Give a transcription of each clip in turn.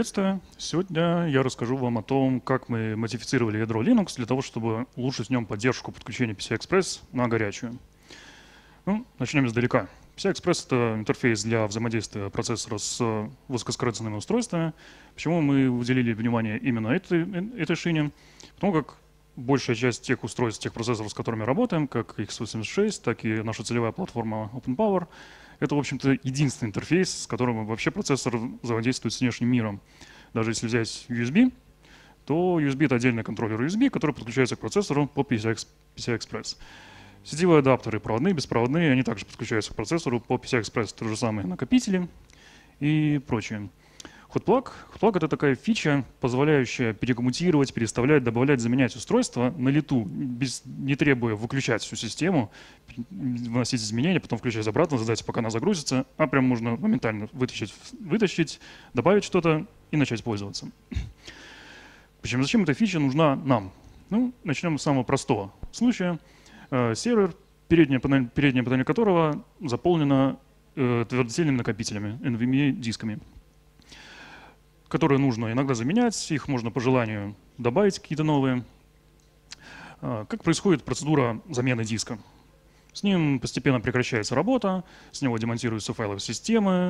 Приветствую! Сегодня я расскажу вам о том, как мы модифицировали ядро Linux для того, чтобы улучшить в нем поддержку подключения PCI-Express на горячую. Начнем издалека. PCI-Express — это интерфейс для взаимодействия процессора с высокоскоростными устройствами. Почему мы уделили внимание именно этой шине? Потому как большая часть тех устройств, тех процессоров, с которыми работаем, как x86, так и наша целевая платформа OpenPower, это, в общем-то, единственный интерфейс, с которым вообще процессор взаимодействует с внешним миром. Даже если взять USB, то USB — это отдельный контроллер USB, который подключается к процессору по PCI-Express. Сетевые адаптеры, проводные, беспроводные, они также подключаются к процессору по PCI-Express, то же самое накопители и прочее. Hotplug — это такая фича, позволяющая перекоммутировать, переставлять, добавлять, заменять устройства на лету, не требуя выключать всю систему, вносить изменения, потом включать обратно, ждать, пока она загрузится, а прям можно моментально вытащить, добавить что-то и начать пользоваться. Причем зачем эта фича нужна нам? Начнем с самого простого случая. Сервер, передняя панель которого заполнена твердотельными накопителями, NVMe-дисками, которые нужно иногда заменять, их можно по желанию добавить какие-то новые. Как происходит процедура замены диска? С ним постепенно прекращается работа, с него демонтируются файлы системы,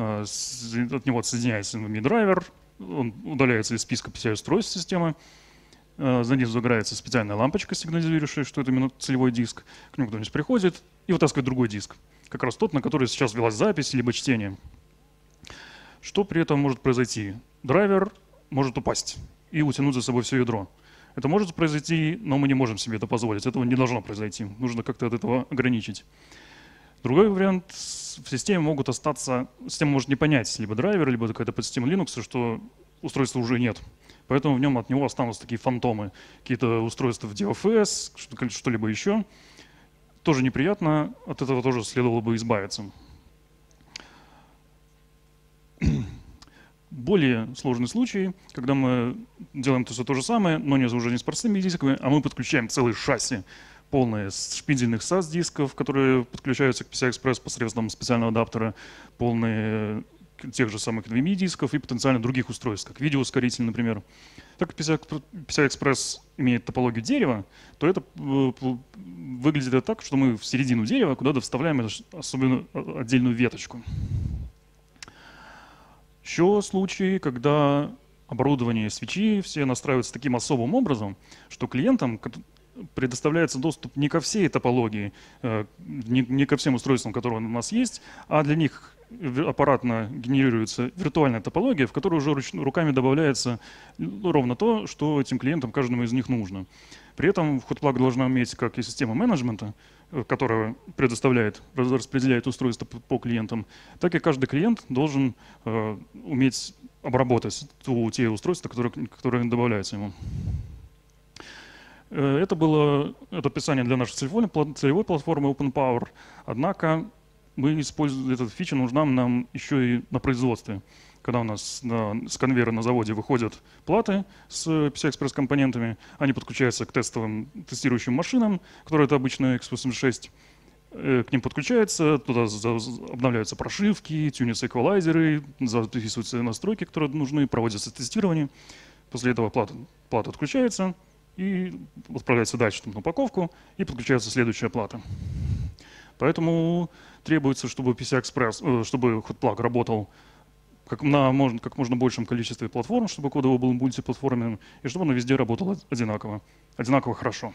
от него отсоединяется NVMe-драйвер, он удаляется из списка PCI-устройств системы, за ним загорается специальная лампочка, сигнализирующая, что это именно целевой диск. К нему кто-нибудь приходит и вытаскивает другой диск, как раз тот, на который сейчас велась запись либо чтение. Что при этом может произойти? Драйвер может упасть и утянуть за собой все ядро. Это может произойти, но мы не можем себе это позволить. Этого не должно произойти. Нужно как-то от этого ограничить. Другой вариант: в системе могут остаться, система может не понять, либо драйвер, либо какая-то подсистема Linux, что устройства уже нет. Поэтому от него останутся такие фантомы, какие-то устройства в DFS, что-либо еще. Тоже неприятно, от этого тоже следовало бы избавиться. Более сложный случай, когда мы делаем то же самое, но уже не с простыми дисками, а мы подключаем целые шасси, полные шпиндельных SAS-дисков, которые подключаются к PCI-Express посредством специального адаптера, полные тех же самых NVMe-дисков и потенциально других устройств, как видеоускоритель, например. Так как PCI-Express имеет топологию дерева, то это выглядит так, что мы в середину дерева куда-то вставляем особенно отдельную веточку. Еще случаи, когда оборудование свечи все настраиваются таким особым образом, что клиентам предоставляется доступ не ко всей топологии, не ко всем устройствам, которые у нас есть, а для них аппаратно генерируется виртуальная топология, в которой уже руками добавляется ровно то, что этим клиентам, каждому из них нужно. При этом Hotplug должна иметь как и система менеджмента, которая распределяет устройства по клиентам, так и каждый клиент должен уметь обработать те устройства, которые добавляются ему. Это описание для нашей целевой платформы OpenPower. Однако эта фича нужна нам еще и на производстве. Когда у нас с конвейера на заводе выходят платы с PCI-Express компонентами, они подключаются к тестирующим машинам, которые это обычно x86. К ним подключаются, туда обновляются прошивки, тюнятся эквалайзеры, записываются настройки, которые нужны, проводятся тестирование. После этого плата отключается и отправляется дальше на упаковку, и подключается следующая плата. Поэтому требуется, чтобы чтобы Hotplug работал как можно большем количестве платформ, чтобы код его был мультиплатформенным, и чтобы он везде работал одинаково хорошо.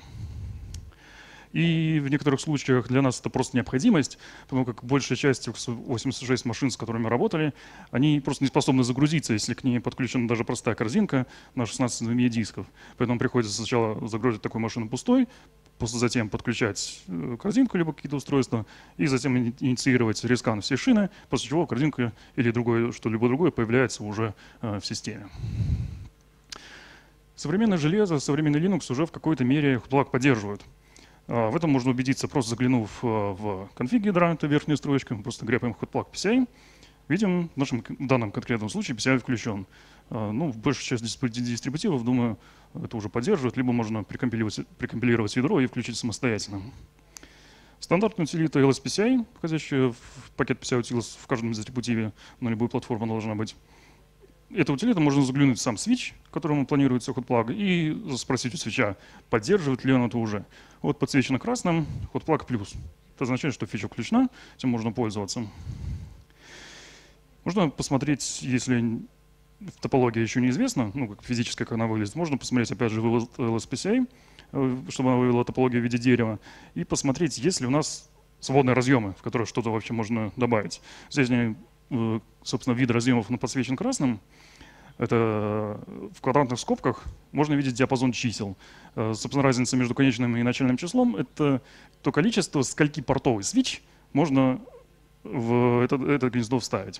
И в некоторых случаях для нас это просто необходимость, потому как большая часть 86 машин, с которыми мы работали, они просто не способны загрузиться, если к ней подключена даже простая корзинка на 16 NVMe-дисков. Поэтому приходится сначала загрузить такую машину пустой, затем подключать корзинку либо какие-то устройства, и затем инициировать рескан всей шины, после чего корзинка или что-либо другое появляется уже в системе. Современное железо, современный Linux уже в какой-то мере Hotplug поддерживают. В этом можно убедиться, просто заглянув в конфиг ядра, это верхняя строчка, мы просто грепаем Hotplug PCI, видим, в данном конкретном случае PCI включен. Большая часть дистрибутивов, думаю, это уже поддерживает, либо можно прикомпилировать ядро и включить самостоятельно. Стандартная утилита LSPCI, входящая в пакет PCI Utils в каждом дистрибутиве, на любую платформу должна быть. эту утилиту можно заглянуть в сам свич, которому планируется hotplug, и спросить у свича, поддерживает ли он это уже. Вот подсвечено красным hotplug плюс. Это означает, что фича включена, этим можно пользоваться. Можно посмотреть, если топология еще неизвестна, ну, как физическая, как она выглядит, можно посмотреть, опять же, вывод LSPCA, чтобы она вывела топологию в виде дерева, и посмотреть, есть ли у нас свободные разъемы, в которые что-то вообще можно добавить. Здесь, собственно, вид разъемов подсвечен красным. Это в квадратных скобках можно видеть диапазон чисел. Собственно, разница между конечным и начальным числом — это то количество, скольки портовый свич можно в это гнездо вставить.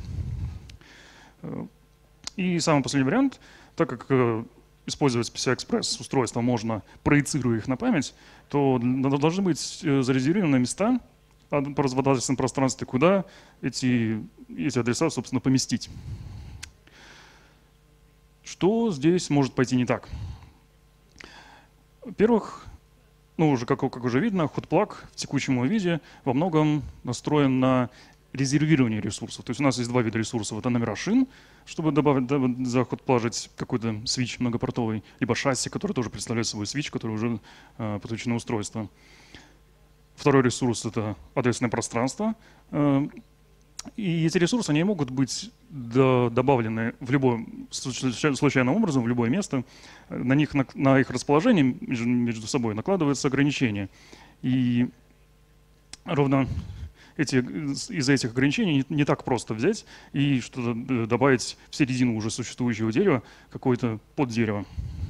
И самый последний вариант, так как использовать PCI-Express устройства можно, проецируя их на память, то должны быть зарезервированы места в адресном пространстве, куда эти адреса, собственно, поместить. Что здесь может пойти не так? Во-первых, ну, уже как уже видно, hotplug в текущем его виде во многом настроен на резервирование ресурсов. То есть у нас есть два вида ресурсов. Это номера шин, чтобы добавить, захотплажить какой-то свич многопортовый, либо шасси, который тоже представляет собой свич, который уже подключено устройство. Второй ресурс — это адресное пространство. И эти ресурсы, они могут быть добавлены в любом случайным образом, в любое место. На их расположение между собой накладываются ограничения. И ровно из-за этих ограничений не так просто взять и что-то добавить в середину уже существующего дерева, какое-то поддерево.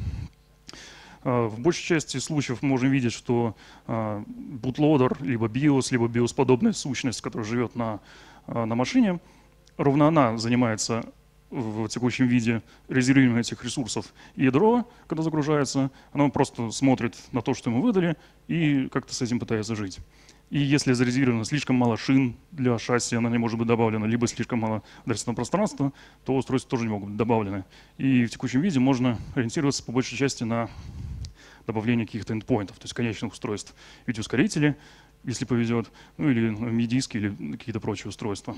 В большей части случаев мы можем видеть, что bootloader, либо BIOS, либо BIOS-подобная сущность, которая живет на машине, ровно она занимается в текущем виде резервированием этих ресурсов. И ядро, когда загружается, оно просто смотрит на то, что ему выдали, и как-то с этим пытается жить. И если зарезервировано слишком мало шин для шасси, она не может быть добавлена, либо слишком мало адресного пространства, то устройства тоже не могут быть добавлены. И в текущем виде можно ориентироваться по большей части на добавление каких-то эндпоинтов, то есть конечных устройств, видеоускорители, если повезет, ну или MIDI-диски или какие-то прочие устройства.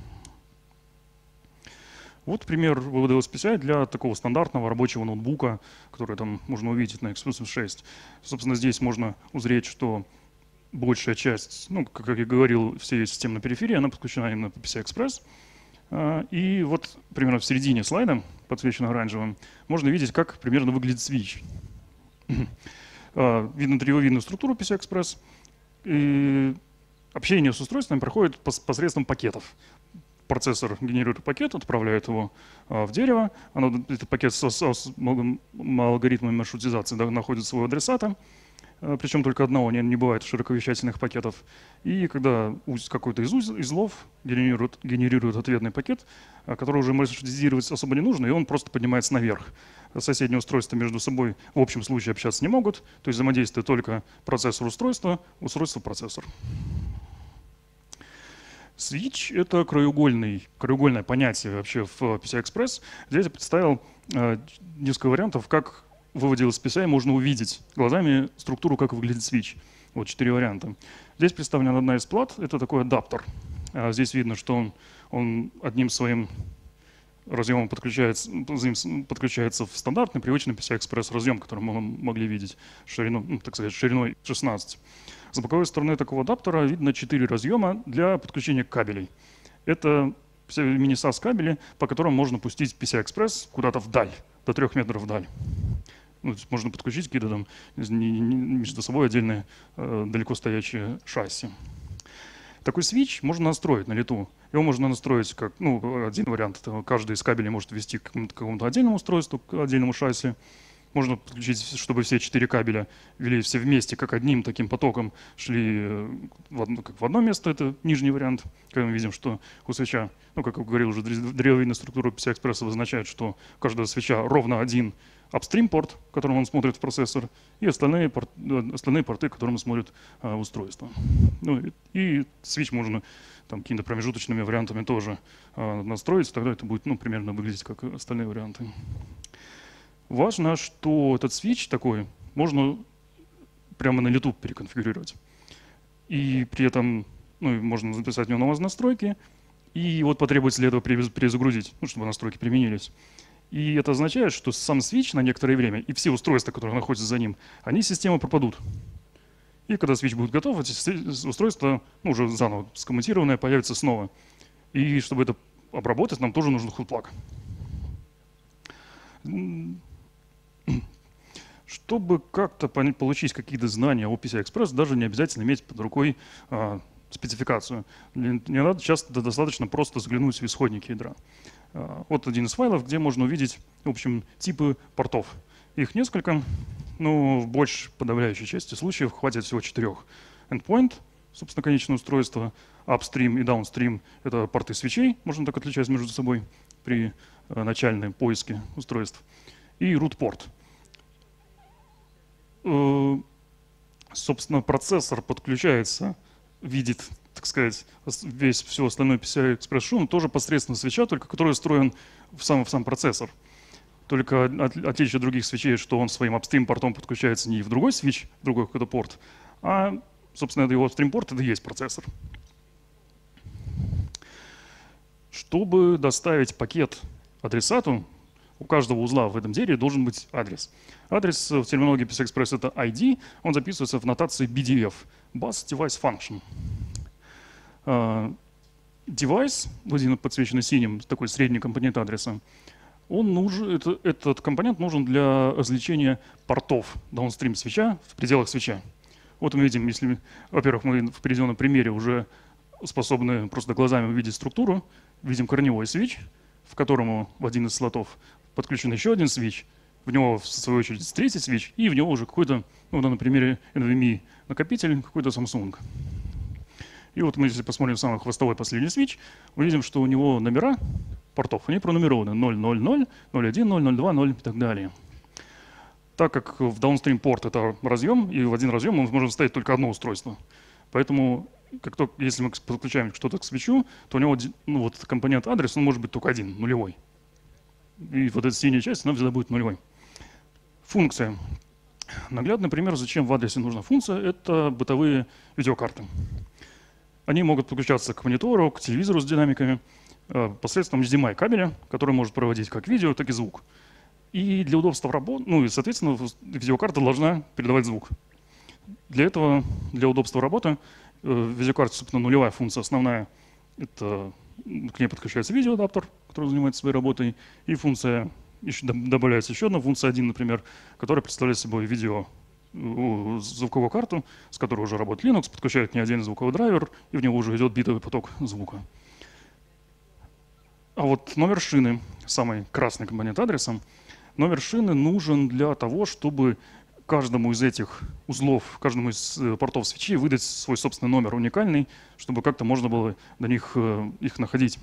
Вот пример вывода LSPCI для такого стандартного рабочего ноутбука, который там можно увидеть на Exclusive 6. Собственно, здесь можно узреть, что большая часть, ну, как я говорил, всей системной периферии, она подключена именно по PCI-Express. И вот примерно в середине слайда, подсвеченного оранжевым, можно видеть, как примерно выглядит свич. Видно древовидную структуру PCI-Express. И общение с устройством проходит посредством пакетов. Процессор генерирует пакет, отправляет его в дерево. Этот пакет с алгоритмами маршрутизации находит своего адресата. Причем только одного, не бывает широковещательных пакетов. И когда какой-то из узлов генерирует ответный пакет, который уже маршрутизировать особо не нужно, и он просто поднимается наверх. Соседние устройства между собой в общем случае общаться не могут, то есть взаимодействует только процессор-устройство, устройство-процессор. Switch — это краеугольное понятие вообще в PCI-Express. Здесь я представил несколько вариантов, как в выводе LSPCI можно увидеть глазами структуру, как выглядит свич. Вот 4 варианта. Здесь представлена одна из плат, это такой адаптер. Здесь видно, что он одним своим разъемом подключается в стандартный, привычный PCI-Express разъем, который мы могли видеть шириной 16. С боковой стороны такого адаптера видно 4 разъема для подключения кабелей. Это мини-SAS кабели, по которым можно пустить PCI-Express куда-то вдаль, до 3 метров вдаль. Ну, можно подключить какие-то там между собой отдельные далеко стоящие шасси. Такой свич можно настроить на лету. Его можно настроить как, один вариант, это каждый из кабелей может вести к какому-то отдельному устройству, к отдельному шасси. Можно подключить, чтобы все 4 кабеля вели все вместе, как одним таким потоком шли в одно место, это нижний вариант. Когда мы видим, что у свеча, как я говорил уже, древовидная структура PCI-Express обозначает, что у каждого свеча ровно один апстрим-порт, которым он смотрит в процессор, и остальные порты, которым смотрит устройство. И свич можно какими-то промежуточными вариантами тоже настроить, тогда это будет примерно выглядеть как остальные варианты. Важно, что этот свич такой можно прямо на лету переконфигурировать. И при этом можно записать в него новые настройки И вот потребуется для этого перезагрузить, ну, чтобы настройки применились. И это означает, что сам свич на некоторое время и все устройства, которые находятся за ним, они из системы пропадут. И когда свич будет готов, эти устройства, ну, уже заново скоммутированные, появятся снова. И чтобы это обработать, нам тоже нужен худплаг. Чтобы как-то получить какие-то знания о PCI-Express, даже не обязательно иметь под рукой спецификацию. Не надо, часто достаточно просто заглянуть в исходники ядра. Вот один из файлов, где можно увидеть, в общем, типы портов. Их несколько, но в большей подавляющей части случаев хватит всего 4. Endpoint, собственно, конечное устройство, upstream и downstream — это порты свечей, можно так отличать между собой при начальном поиске устройств, и root порт. Собственно, процессор подключается, видит, так сказать, всю остальную PCI-Express шум тоже посредством свеча, только который встроен в сам процессор. Только отличие других свечей, что он своим апстрим-портом подключается не в другой свич, в другой какой-то порт, а, собственно, это его апстрим-порт, это и есть процессор. Чтобы доставить пакет адресату, у каждого узла в этом дереве должен быть адрес. Адрес в терминологии PCI-Express — это ID, он записывается в нотации BDF — Bus Device Function. Device, подсвеченный синим, такой средний компонент адреса, этот компонент нужен для развлечения портов downstream свеча в пределах свеча. Вот мы видим, если, во-первых, мы в приведенном примере уже способны просто глазами увидеть структуру, видим корневой свич, в которому в один из слотов подключен еще один свич, в него, в свою очередь, третий свич, и в него уже какой-то, ну, на примере NVMe накопитель, какой-то Samsung. И вот мы, если посмотрим самый хвостовой последний свич, увидим, что у него номера портов, они пронумерованы 0.0.0, 0.1, 0.0.2, 0 и так далее. Так как в downstream порт это разъем, и в один разъем мы можем вставить только одно устройство. Поэтому, если мы подключаем что-то к свечу, то у него, ну, вот компонент адрес, он может быть только один, нулевой. И вот эта синяя часть, она всегда будет нулевой. Функция. Наглядный пример, зачем в адресе нужна функция, это бытовые видеокарты. Они могут подключаться к монитору, к телевизору с динамиками посредством HDMI кабеля, который может проводить как видео, так и звук. И для удобства работы, ну и, соответственно, видеокарта должна передавать звук. Для этого, для удобства работы, в видеокарте, собственно, нулевая функция основная. Это к ней подключается видеоадаптер, который занимается своей работой, и функция, добавляется еще одна функция 1, например, которая представляет собой звуковую карту, с которой уже работает Linux, подключает не один звуковой драйвер, и в него уже идет битовый поток звука. А вот номер шины, самый красный компонент адреса, номер шины нужен для того, чтобы каждому из этих узлов, каждому из портов свечи выдать свой собственный номер уникальный, чтобы как-то можно было до них их находить.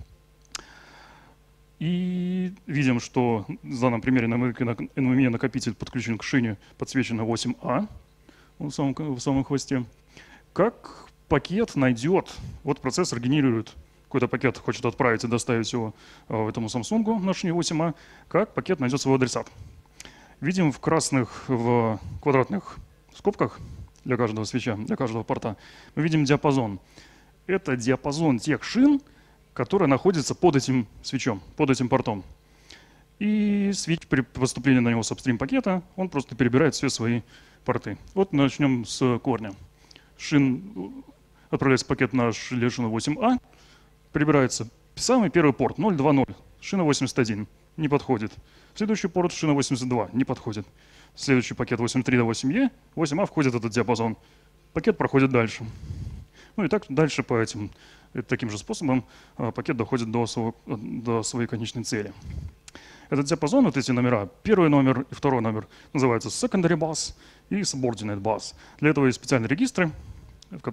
И видим, что в данном примере на NVMe накопитель подключен к шине, подсвечен на 8А в самом хвосте. Как пакет найдет, вот процессор генерирует какой-то пакет, хочет отправить и доставить его этому Samsung на шине 8А, как пакет найдет свой адресат. Видим в квадратных скобках для каждого свеча, для каждого порта, мы видим диапазон. Это диапазон тех шин, которые находятся под этим свечом, под этим портом. И свич при поступлении на него с апстрим пакета, он просто перебирает все свои порты. Вот начнем с корня. Отправляется пакет на шину 8А, прибирается самый первый порт 0.2.0, шина 81, не подходит. Следующий порт шина 82, не подходит. Следующий пакет 8.3 до 8E, 8А входит в этот диапазон. Пакет проходит дальше. Ну и так дальше таким же способом пакет доходит до своей конечной цели. Этот диапазон, вот эти номера, первый номер и второй номер, называются secondary bus и subordinate bus. Для этого есть специальные регистры. Как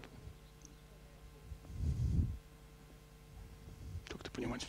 это понимать?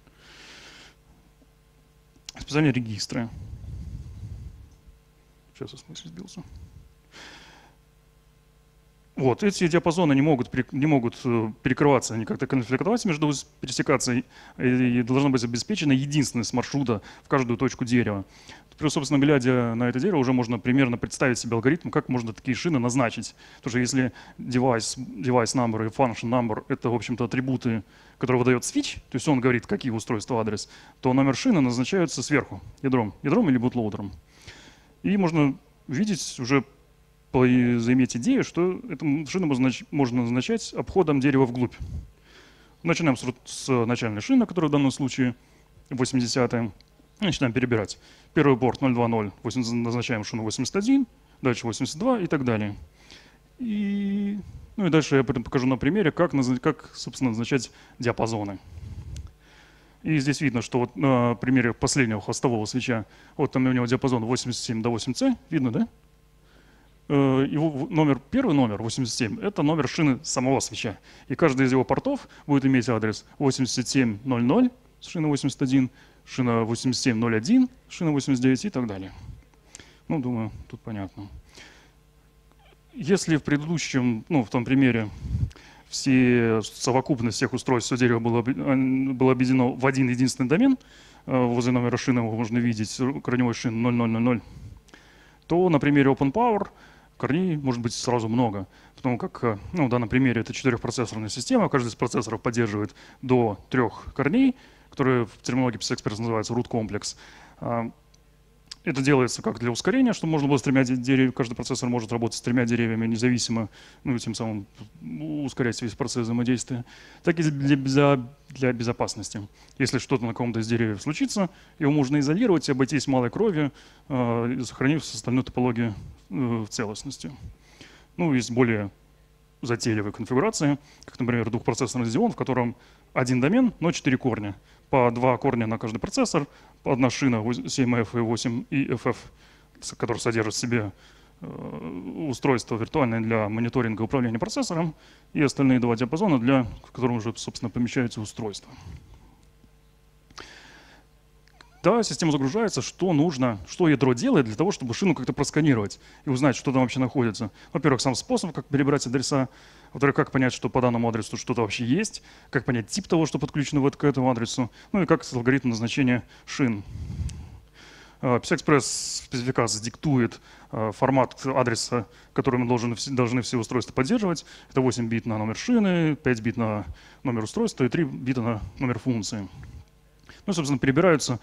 Специальные регистры. Сейчас я в смысле сбился. Вот, эти диапазоны не могут перекрываться, они как-то конфликтовать между пересекаться, и должна быть обеспечена единственность маршрута в каждую точку дерева. Плюс, собственно, глядя на это дерево, уже можно примерно представить себе алгоритм, как можно такие шины назначить. Потому что если device number и function number — это, в общем-то, атрибуты, которые выдает switch, то есть он говорит, какие устройства адрес, то номер шины назначаются сверху, ядром или бутлоудером. И можно видеть уже, заиметь идею, что эту шину можно назначать обходом дерева вглубь. Начинаем с начальной шины, которая в данном случае 80-я. Начинаем перебирать. Первый порт 020, назначаем шину 81, дальше 82 и так далее. И дальше я покажу на примере, как, собственно, назначать диапазоны. И здесь видно, что вот на примере последнего хвостового свеча, вот там у него диапазон 87 до 8C, видно, да? Его первый номер 87 — это номер шины самого свеча. И каждый из его портов будет иметь адрес 8700 с шины 81, шина 8701, шина 89 и так далее. Ну, думаю, тут понятно. Если в предыдущем, в том примере, совокупность всех устройств, все дерево было объединено в один единственный домен, возле номера шины его можно видеть, корневой шины 0000, то на примере OpenPower корней может быть сразу много. Потому как в данном примере это 4-процессорная система, каждый из процессоров поддерживает до 3 корней, которые в терминологии PCI-Express называются root complex. Это делается как для ускорения, чтобы можно было с 3 деревьями, каждый процессор может работать с 3 деревьями независимо, тем самым ускорять весь процесс взаимодействия, так и для безопасности. Если что-то на каком-то из деревьев случится, его можно изолировать и обойтись малой кровью, сохранив остальную топологию в целостности. Есть более затейливые конфигурации, как, например, двухпроцессорный Xeon, в котором один домен, но 4 корня. По 2 корня на каждый процессор, одна шина 7F и 8 и FF, который содержит в себе устройство виртуальное для мониторинга и управления процессором, и остальные 2 диапазона, в котором уже, собственно, помещаются устройства. Да, система загружается, что нужно, что ядро делает для того, чтобы шину как-то просканировать и узнать, что там вообще находится. Во-первых, сам способ, как перебрать адреса. Во-вторых, как понять, что по данному адресу что-то вообще есть. Как понять тип того, что подключено к этому адресу. И как алгоритм назначения шин. PCI-Express спецификация диктует формат адреса, который мы должны все устройства поддерживать. Это 8 бит на номер шины, 5 бит на номер устройства и 3 бита на номер функции. Собственно, перебираются.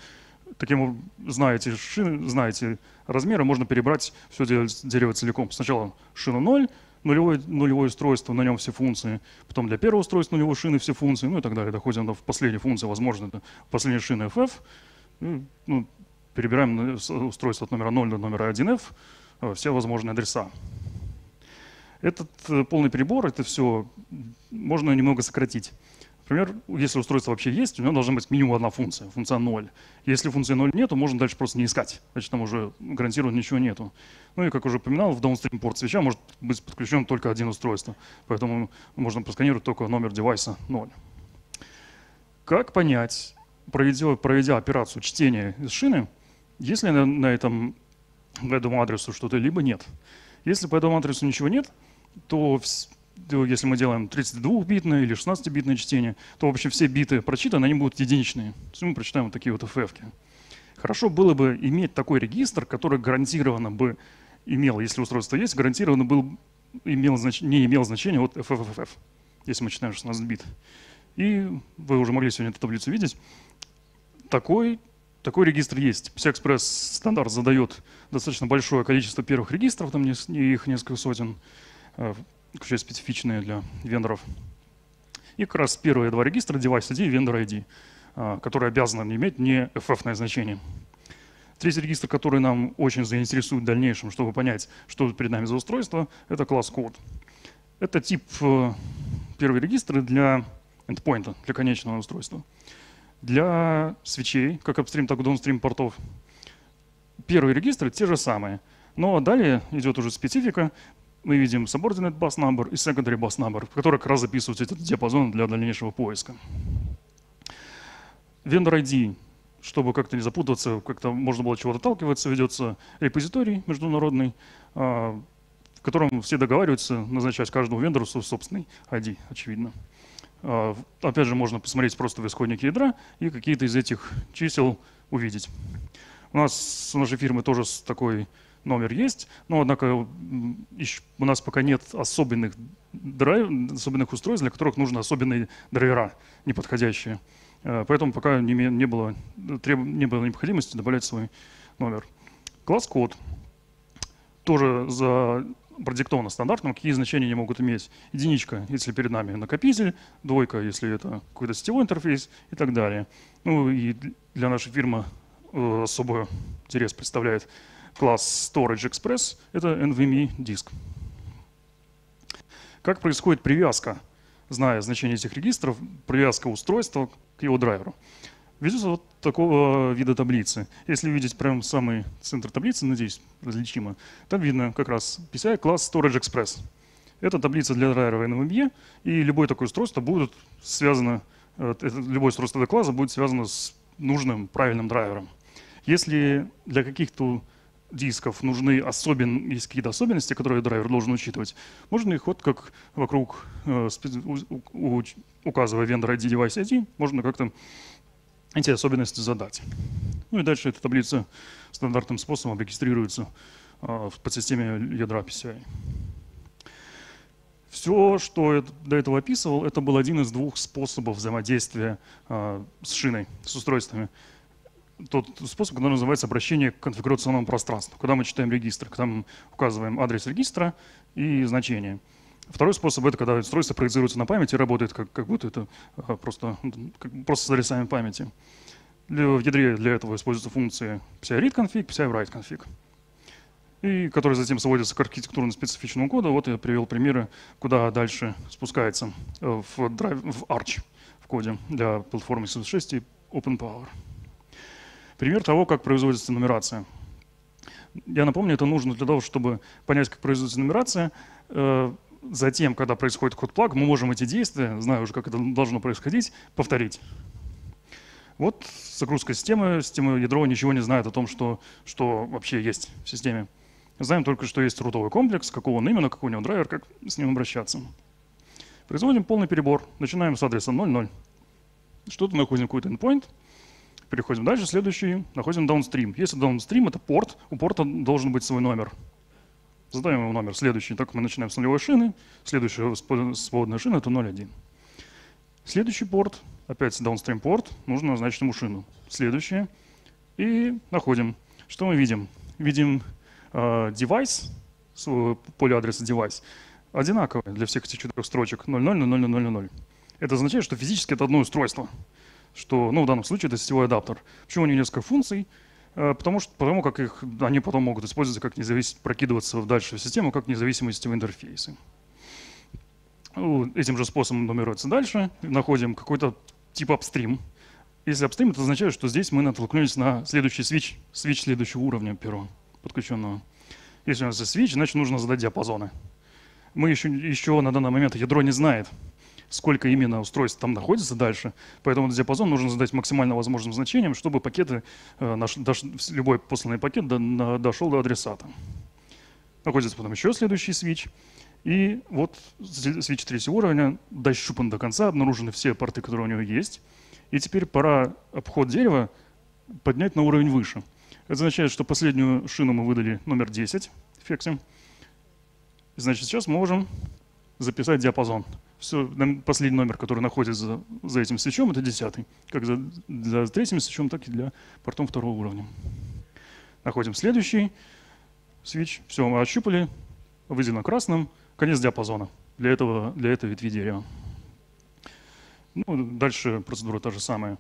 Знаете размеры, можно перебрать все дерево целиком. Сначала шина 0, нулевое устройство, на нем все функции. Потом для первого устройства нулевой шины все функции, и так далее. Доходим до последней функции, возможно, это последняя шина FF. Перебираем устройство от номера 0 до номера 1F, все возможные адреса. Этот полный перебор, это все можно немного сократить. Например, если устройство вообще есть, у него должна быть минимум одна функция, функция 0. Если функции 0 нету, можно дальше просто не искать. Значит, там уже гарантированно ничего нету. И как уже упоминал, в downstream порт свеча может быть подключен только один устройство. Поэтому можно просканировать только номер девайса 0. Как понять, проведя операцию чтения из шины, если на этому адресу что-то, либо нет? Если по этому адресу ничего нет, то если мы делаем 32-битное или 16-битное чтение, то вообще все биты прочитаны, они будут единичные. То есть мы прочитаем вот такие вот FF-ки. Хорошо было бы иметь такой регистр, который гарантированно бы имел, если устройство есть, гарантированно не имел значения вот FFFF, если мы читаем 16 бит. И вы уже могли сегодня эту таблицу видеть. Такой регистр есть. PCI-Express стандарт задает достаточно большое количество первых регистров, там их несколько сотен, включая специфичные для вендоров. И как раз первые 2 регистра — Device ID и Vendor ID, которые обязаны иметь не FF-ное значение. Третий регистр, который нам очень заинтересует в дальнейшем, чтобы понять, что перед нами за устройство, это класс код. Это тип первый регистр для endpoint, для конечного устройства. Для свечей, как upstream, так и downstream портов, первые регистры те же самые. Но далее идет уже специфика. Мы видим subordinate bus number и secondary bus number, в которых как раз записываются этот диапазон для дальнейшего поиска. Vendor ID, чтобы как-то не запутаться, как-то можно было чего-то отталкиваться, ведется репозиторий международный, котором все договариваются назначать каждому вендору свой собственный ID, очевидно. Опять же, можно посмотреть просто в исходнике ядра и какие-то из этих чисел увидеть. У нас в нашей фирмы тоже такой номер есть, но, однако, у нас пока нет особенных устройств, для которых нужны особенные драйвера, неподходящие. Поэтому пока не было необходимости добавлять свой номер. Класс-код тоже продиктовано стандартным, какие значения они могут иметь. Единичка, если перед нами накопитель, двойка, если это какой-то сетевой интерфейс и так далее. Ну и для нашей фирмы особый интерес представляет класс Storage Express, это NVMe диск. Как происходит привязка, зная значение этих регистров, привязка устройства к его драйверу? Ведется вот такого вида таблицы. Если видеть прям самый центр таблицы, надеюсь, различимо, там видно как раз PCI класс Storage Express. Это таблица для драйвера NVMe, и любое такое устройство будет связано, любое устройство этого класса будет связано с нужным правильным драйвером. Если для каких-то дисков нужны есть какие-то особенности, которые драйвер должен учитывать, можно их вот как вокруг, указывая vendor ID, device ID, можно как-то эти особенности задать. Ну и дальше эта таблица стандартным способом регистрируется в подсистеме ядра PCI. Все, что до этого описывал, это был один из двух способов взаимодействия с шиной, с устройствами. Тот способ, который называется обращение к конфигурационному пространству, когда мы читаем регистр, когда мы указываем адрес регистра и значение. Второй способ — это когда устройство проецируется на память и работает как будто это просто с адресами памяти. В ядре для этого используются функции PCI-read config, PCI-write config, и которые затем сводятся к архитектурно-специфичному коду. Вот я привел примеры, куда дальше спускается в Arch в коде для платформы x86 и OpenPower. Пример того, как производится нумерация. Я напомню, это нужно для того, чтобы понять, как производится нумерация. Затем, когда происходит код-плаг, мы можем эти действия, зная уже, как это должно происходить, повторить. Вот загрузка системы. Система ядро ничего не знает о том, что вообще есть в системе. Знаем только, что есть рутовый комплекс, какого он именно, какой у него драйвер, как с ним обращаться. Производим полный перебор. Начинаем с адреса 0.0. Что-то находим какой-то endpoint. Переходим дальше, следующий, находим downstream. Если downstream — это порт, у порта должен быть свой номер. Задаем ему номер следующий. Так мы начинаем с нулевой шины. Следующая свободная шина — это 0.1. Следующий порт, опять downstream порт, нужно назначить ему шину. Следующее. И находим. Что мы видим? Видим device, поле адреса device, одинаковое для всех этих 4 строчек 0.0, 0.0, 0.0. Это означает, что физически это одно устройство. Что, в данном случае это сетевой адаптер. Почему у них несколько функций? Потому как они потом могут использоваться прокидываться дальше в систему как независимые сетевые интерфейсы. Этим же способом нумеруется дальше. Находим какой-то тип upstream. Если upstream, это означает, что здесь мы натолкнулись на следующий свич следующего уровня первого подключенного. Если у нас есть свич, значит нужно задать диапазоны. Мы еще на данный момент ядро не знает, сколько именно устройств там находится дальше. Поэтому диапазон нужно задать максимально возможным значением, чтобы любой посланный пакет дошел до адресата. Находится потом еще следующий свич. И вот свич 3 уровня дощупан до конца, обнаружены все порты, которые у него есть. И теперь пора обход дерева поднять на уровень выше. Это означает, что последнюю шину мы выдали номер 10 в фексе. Значит, сейчас мы можем записать диапазон. Все, последний номер, который находится за этим свечом, это 10. Как за 3-м свечом, так и для портом 2 уровня. Находим следующий свич. Все, мы ощупали, выделено красным. Конец диапазона для этой ветви дерева. Дальше процедура та же самая.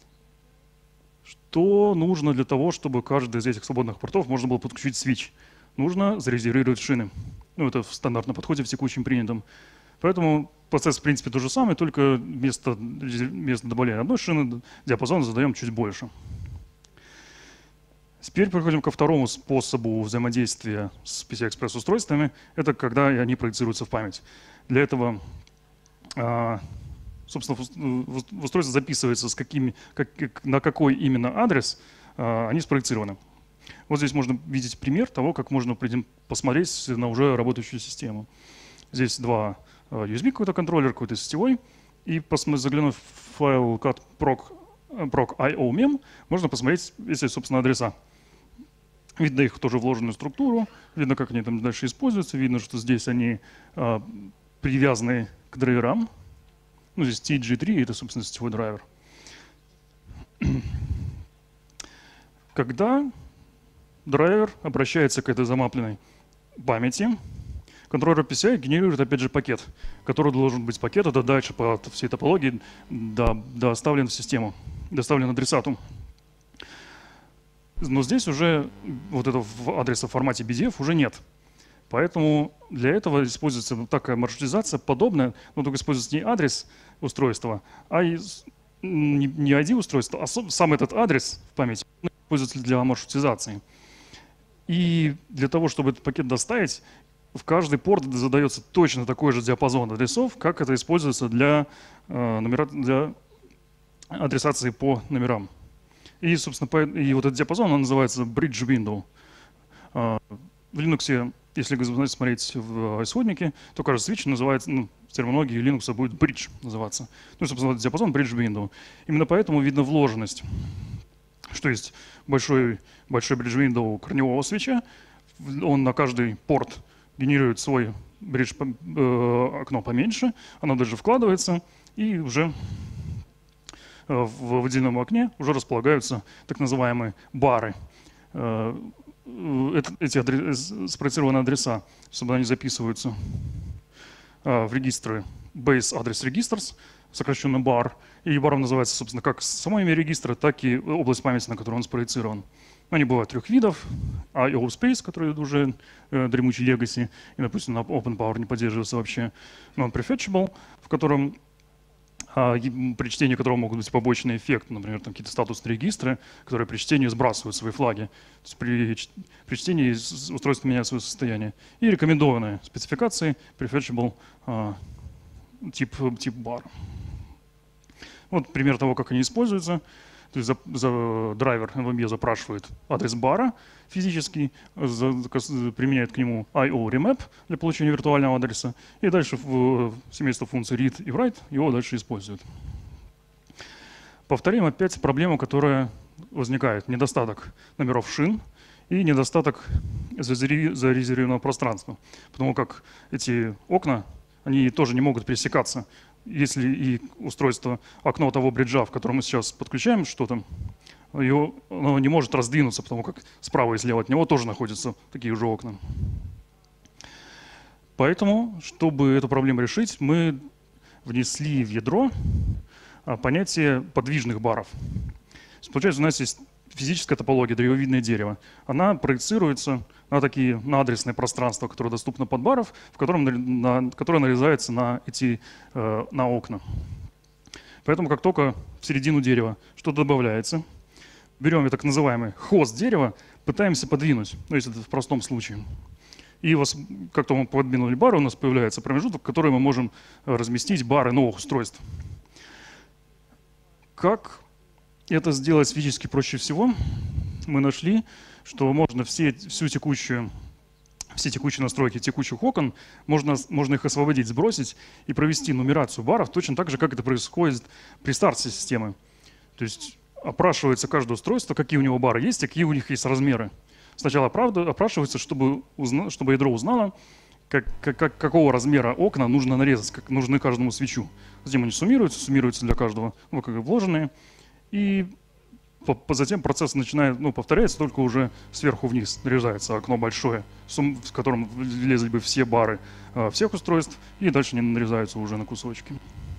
Что нужно для того, чтобы каждый из этих свободных портов можно было подключить свич? Нужно зарезервировать шины. Это в стандартном подходе, в текущем принятом. Поэтому процесс, в принципе, тот же самый, только вместо добавления одной шины диапазон задаем чуть больше. Теперь переходим ко второму способу взаимодействия с PCI-Express устройствами. Это когда они проецируются в память. Для этого, собственно, в устройство записывается, на какой именно адрес они спроецированы. Вот здесь можно видеть пример того, как можно посмотреть на уже работающую систему. Здесь два USB какой-то контроллер, какой-то сетевой. И заглянув в файл cat proc.io.mem, можно посмотреть, если, собственно, адреса. Видно их тоже вложенную структуру, видно, как они там дальше используются, видно, что здесь они привязаны к драйверам. Ну, здесь TG3 — это, собственно, сетевой драйвер. Когда драйвер обращается к этой замапленной памяти, контроллер PCI генерирует, опять же, пакет, который должен быть пакет, это дальше по всей топологии доставлен в систему, доставлен адресату. Но здесь уже вот этого адреса в формате BDF уже нет. Поэтому для этого используется такая маршрутизация подобная, но только используется не адрес устройства, а не ID устройства, а сам этот адрес в памяти используется для маршрутизации. И для того, чтобы этот пакет доставить, в каждый порт задается точно такой же диапазон адресов, как это используется для адресации по номерам. И, собственно, и вот этот диапазон, он называется bridge window. В Linux, если вы смотреть в исходнике, то каждый switch называется, в терминологии Linux будет bridge называться. Ну, собственно, этот диапазон bridge window. Именно поэтому видно вложенность, что есть большой bridge window корневого свитча, он на каждый порт генерирует свой бридж, окно поменьше, оно даже вкладывается, и уже в отдельном окне уже располагаются так называемые бары. Эти спроецированные адреса, чтобы они записываются в регистры Base Address Registers, сокращенно BAR. И баром называется, собственно, как само имя регистра, так и область памяти, на которую он спроецирован. Они бывают трех видов. I/O Space, который уже дремучий legacy, и, допустим, на OpenPower не поддерживается вообще. Non-prefetchable, в котором при чтении которого могут быть побочные эффекты, например, там какие-то статусные регистры, которые при чтении сбрасывают свои флаги. То есть при чтении устройство меняет свое состояние. И рекомендованные спецификации prefetchable тип бар. Вот пример того, как они используются. То есть драйвер NVMe запрашивает адрес бара физический, применяет к нему I/O remap для получения виртуального адреса, и дальше в семейство функций read и write его дальше использует. Повторим опять проблему, которая возникает. Недостаток номеров шин и недостаток зарезервированного пространства. Потому как эти окна, они тоже не могут пересекаться. Если и устройство, окно того бриджа, в котором мы сейчас подключаем что-то, оно не может раздвинуться, потому как справа и слева от него тоже находятся такие же окна. Поэтому, чтобы эту проблему решить, мы внесли в ядро понятие подвижных баров. Получается, у нас есть физическая топология, древовидное дерево. Она проецируется на адресное пространство, которое доступно под баров, которое нарезается на окна. Поэтому как только в середину дерева что-то добавляется, берем так называемый хост дерева, пытаемся подвинуть, ну, если это в простом случае. И как только мы подвинули бары, у нас появляется промежуток, в который мы можем разместить бары новых устройств. Как это сделать физически проще всего? Мы нашли, что можно все текущие настройки текущих окон, можно их освободить, сбросить и провести нумерацию баров точно так же, как это происходит при старте системы. То есть опрашивается каждое устройство, какие у него бары есть, какие у них есть размеры. Сначала опрашивается, чтобы ядро узнало, какого размера окна нужно нарезать, как нужны каждому свитчу. Затем они суммируются для каждого, как вложенные. И затем процесс повторяется, только уже сверху вниз нарезается окно большое, в котором влезли бы все бары всех устройств, и дальше они нарезаются уже на кусочки.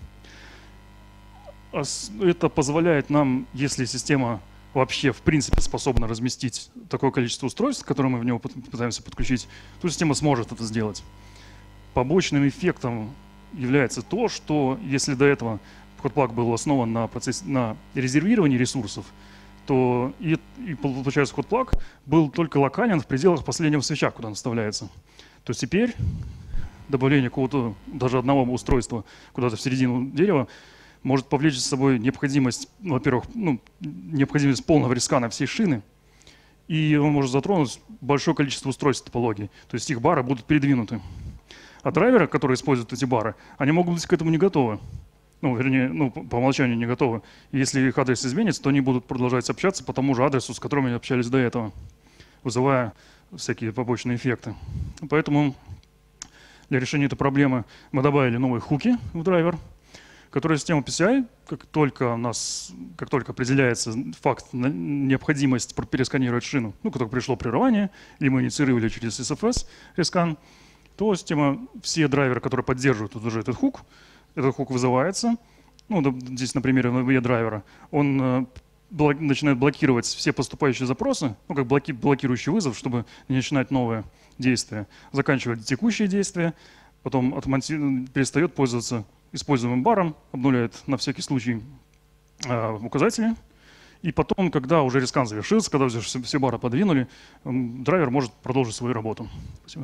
Это позволяет нам, если система вообще в принципе способна разместить такое количество устройств, которые мы в него пытаемся подключить, то система сможет это сделать. Побочным эффектом является то, что если до этого CodePlug был основан на резервировании ресурсов, то и получается CodePlug был только локален в пределах последнего свитча, куда он вставляется. То есть теперь добавление какого-то даже одного устройства куда-то в середину дерева может повлечь за собой необходимость, во-первых, необходимость полного рескана всей шины, и он может затронуть большое количество устройств топологии. То есть их бары будут передвинуты. А драйверы, которые используют эти бары, они могут быть к этому не готовы. Ну, вернее, по умолчанию не готовы. И если их адрес изменится, то они будут продолжать общаться по тому же адресу, с которым они общались до этого, вызывая всякие побочные эффекты. Поэтому для решения этой проблемы мы добавили новые хуки в драйвер, которые система PCI, как только определяется факт, необходимость пересканировать шину, как только пришло прерывание, или мы инициировали через SFS рескан, то система, все драйверы, которые поддерживают уже этот хук вызывается. Здесь на примере драйвера, он начинает блокировать все поступающие запросы, как блокирующий вызов, чтобы не начинать новое действие, заканчивает текущее действие, потом перестает пользоваться используемым баром, обнуляет на всякий случай указатели. И потом, когда уже рескан завершился, когда уже все бары подвинули, драйвер может продолжить свою работу. Спасибо.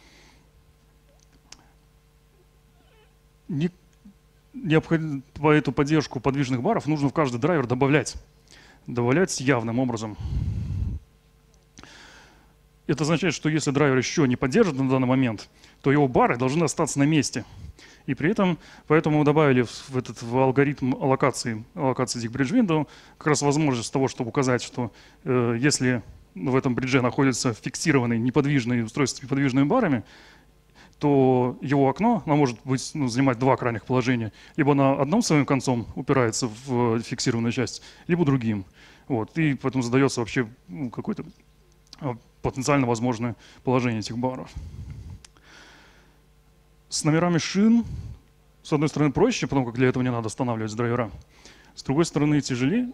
По эту поддержку подвижных баров нужно в каждый драйвер добавлять явным образом. Это означает, что если драйвер еще не поддержит на данный момент, то его бары должны остаться на месте. И поэтому мы добавили в алгоритм аллокации Digbridge Window как раз возможность того, чтобы указать, что если в этом бридже находится фиксированный неподвижный устройство с неподвижными барами, то его окно, оно может занимать два крайних положения. Либо на одном своим концом упирается в фиксированную часть, либо другим. И поэтому задается вообще какое-то потенциально возможное положение этих баров. С номерами шин, с одной стороны, проще, потому как для этого не надо останавливать драйвера. С другой стороны, тяжелее.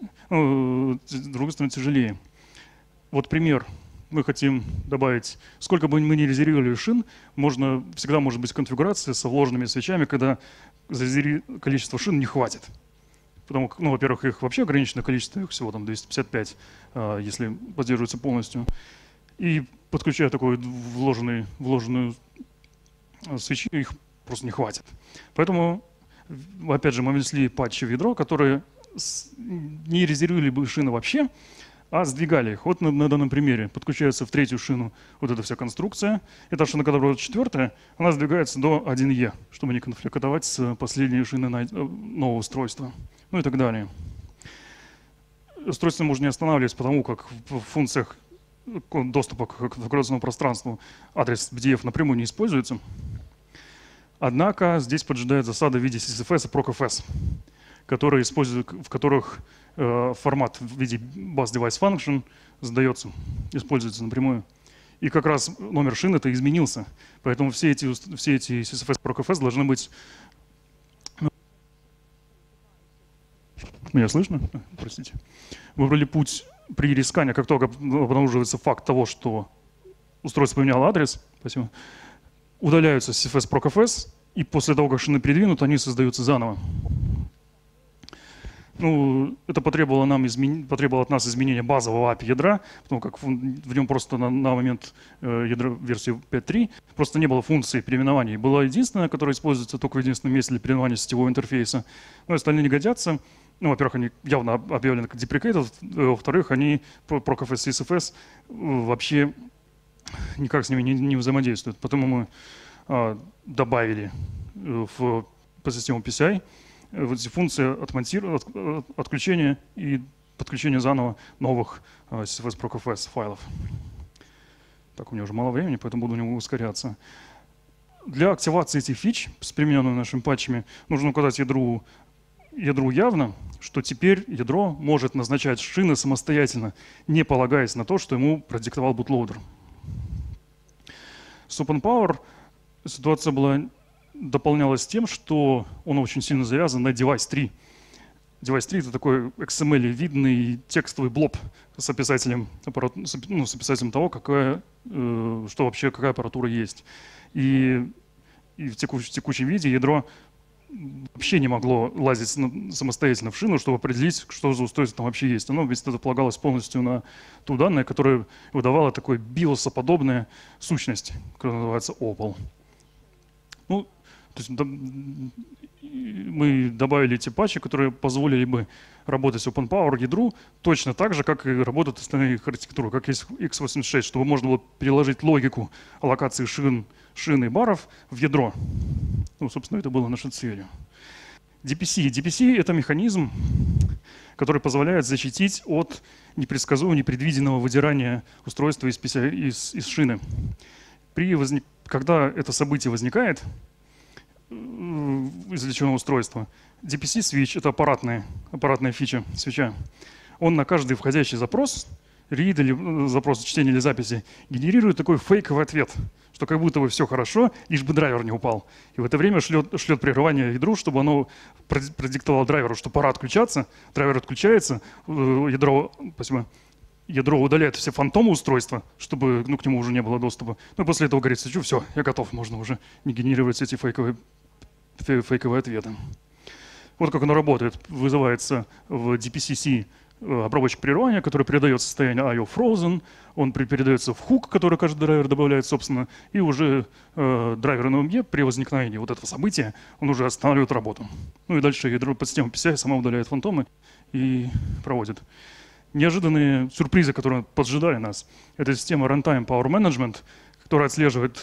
Пример. Мы хотим добавить, сколько бы мы ни резервировали шин, всегда может быть конфигурация со вложенными свечами, когда количество шин не хватит. Потому как, во-первых, их вообще ограниченное количество, их всего 255, если поддерживается полностью. И подключая такую вложенную свечи, их просто не хватит. Поэтому, опять же, мы внесли патчи в ядро, которые не резервировали бы шины вообще, а сдвигали их. На данном примере подключается в третью шину эта вся конструкция. Эта шина, которая четвертая, она сдвигается до 1Е, чтобы не конфликтовать с последней шиной нового устройства. И так далее. Устройство можно не останавливать, потому как в функциях доступа к конфигурационному пространству адрес BDF напрямую не используется. Однако здесь поджидает засада в виде SFS и ProcFS, в которых формат в виде bus device function используется напрямую. И как раз номер шин это изменился. Поэтому все эти SFS ProcFS должны быть... Меня слышно? Простите. Выбрали путь при рескане, как только обнаруживается факт того, что устройство поменяло адрес. Спасибо. Удаляются SFS ProcFS, и после того, как шины передвинут, они создаются заново. Это потребовало от нас изменения базового API ядра, потому как в нем просто на момент ядра версии 5.3 просто не было функции переименований. Была единственная, которая используется только в единственном месте для переименования сетевого интерфейса. Остальные не годятся. Во-первых, они явно объявлены как deprecated, во-вторых, они ProcFS и SFS вообще никак с ними не взаимодействуют. Поэтому мы добавили по систему PCI эти функции отключения и подключения заново новых SFS ProcFS файлов. Так, у меня уже мало времени, поэтому буду немного ускоряться. Для активации этих фич с примененными нашими патчами нужно указать ядру явно, что теперь ядро может назначать шины самостоятельно, не полагаясь на то, что ему продиктовал бутлоудер. С OpenPower ситуация дополнялась тем, что он очень сильно завязан на Device 3. Device 3 — это такой XML-видный текстовый блоб с описателем того, какая аппаратура есть. И в текущем виде ядро вообще не могло лазить самостоятельно в шину, чтобы определить, что за устройство там вообще есть. Оно вместо этого полагалось полностью на ту данную, которая выдавала такой биосоподобная сущность, которая называется Opal. То есть мы добавили эти патчи, которые позволили бы работать с OpenPower ядру точно так же, как и работают остальные архитектуры, как есть x86, чтобы можно было переложить логику аллокации шин и баров в ядро. Ну, собственно, это было нашей целью. DPC. DPC — это механизм, который позволяет защитить от непредсказуемого, непредвиденного выдирания устройства из шины. Когда это событие возникает, извлеченного устройства, DPC-свитч — это аппаратная фича свитча. Он на каждый входящий запрос, read или запрос чтения или записи, генерирует такой фейковый ответ, что как будто бы все хорошо, лишь бы драйвер не упал. И в это время шлет прерывание ядру, чтобы оно продиктовало драйверу, что пора отключаться. Драйвер отключается, ядро удаляет все фантомы устройства, чтобы к нему уже не было доступа. Ну и после этого говорит: все, я готов, можно уже не генерировать эти фейковые ответы. Вот как оно работает. Вызывается в DPCC обработчик прерывания, который передает состояние IO frozen, он передается в хук, который каждый драйвер добавляет, собственно, и уже драйвер на уме при возникновении вот этого события, он уже останавливает работу. Ну и дальше ядро под систему PCI сама удаляет фантомы и проводит. Неожиданные сюрпризы, которые поджидали нас, это система Runtime Power Management, которая отслеживает,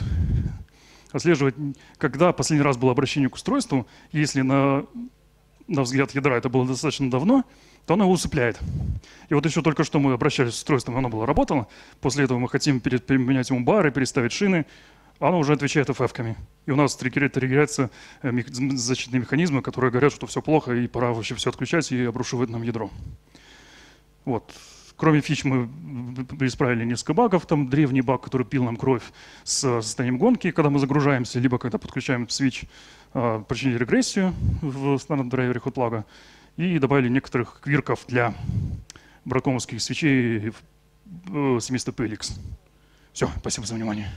когда последний раз было обращение к устройству. Если на взгляд ядра это было достаточно давно, то оно его усыпляет. И вот еще только что мы обращались с устройством, оно было работало. После этого мы хотим поменять ему бары, переставить шины. Оно уже отвечает FF-ками. И у нас триггерятся защитные механизмы, которые говорят, что все плохо и пора вообще все отключать и обрушивать нам ядро. Вот. Кроме фич мы исправили несколько багов. Там древний баг, который пил нам кровь с состоянием гонки, когда мы загружаемся, либо когда подключаем свич, причинили регрессию в стандартном драйвере HotPlug. И добавили некоторых квирков для бракомовских свечей семейства PLX. Все, спасибо за внимание.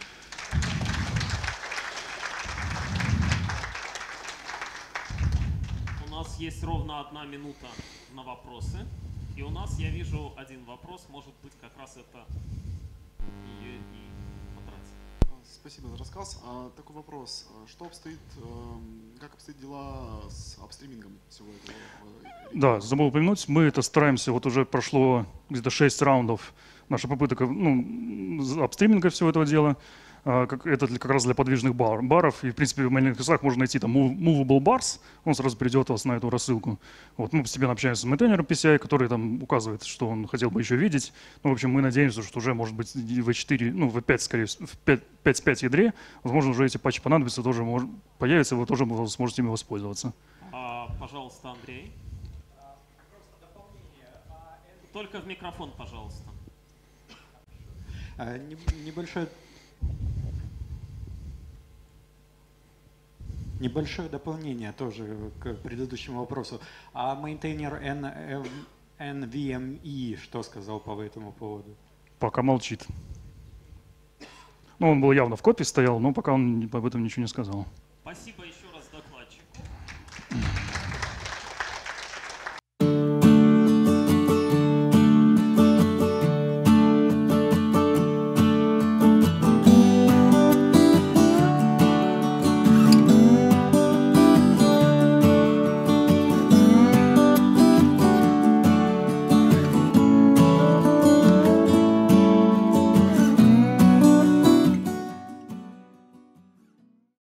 У нас есть ровно 1 минута на вопросы. И у нас, я вижу, один вопрос. Может быть, как раз это ее и потратить. Спасибо за рассказ. Такой вопрос. Как обстоят дела с апстримингом всего этого? Да, забыл упомянуть. Мы это стараемся, вот уже прошло где-то 6 раундов наша попытка апстриминга всего этого дела. Это как раз для подвижных баров. И, в принципе, в мейлинг классах можно найти там movable bars, он сразу придет вас на эту рассылку. Вот, мы постепенно общаемся с мейнтейнером PCI, который там указывает, что он хотел бы еще видеть. Ну, в общем, мы надеемся, что уже, может быть, в V4, ну, в V5, скорее всего, в 5.5 ядре, возможно, уже эти патчи понадобятся, тоже появятся, вы тоже сможете ими воспользоваться. Пожалуйста, Андрей. Только в микрофон, пожалуйста. Небольшое дополнение тоже к предыдущему вопросу. А мейнтейнер NVMe что сказал по этому поводу? Пока молчит. Ну, он был явно в копии стоял, но пока он об этом ничего не сказал. Спасибо.